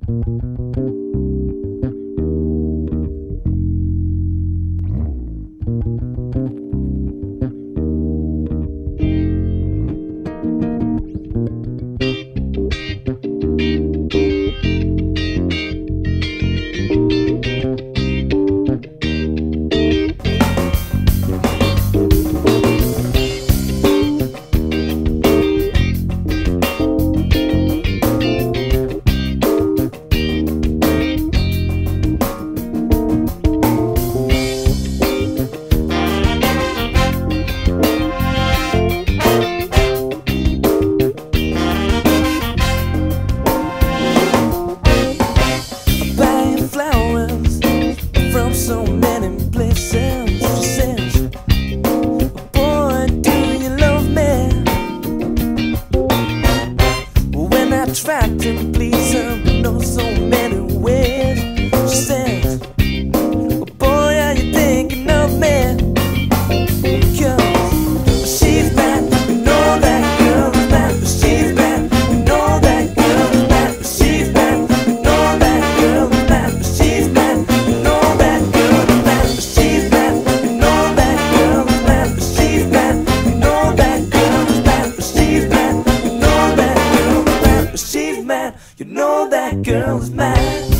So many places. She says, boy, do you love me? When I tried to please her in so many ways, she says, boy, are you thinking of me? 'Cause she's bad, you know that girl is bad. She's bad, you know that girl is bad. She's bad, you know that girl is bad. She's bad, you know that girl is bad. She's bad, you know that girl is bad. She's bad, you know that girl is bad. She's bad, you know that girl is bad. She's mad, you know that girl is mad.